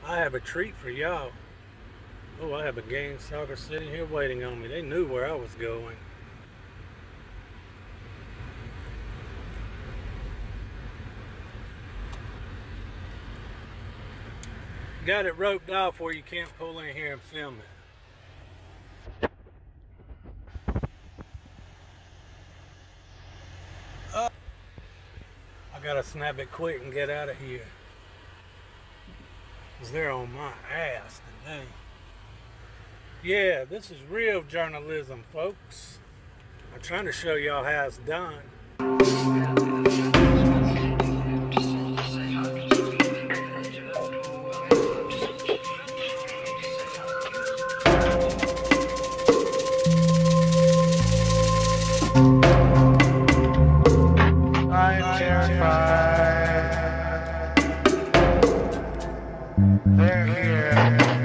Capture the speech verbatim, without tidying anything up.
I have a treat for y'all. Oh, I have a gang stalker sitting here waiting on me. They knew where I was going. Got it roped off where you can't pull in here and film it. Oh, I gotta snap it quick and get out of here, because they're on my ass today. Yeah, this is real journalism, folks. I'm trying to show y'all how it's done. I'm terrified. They're here.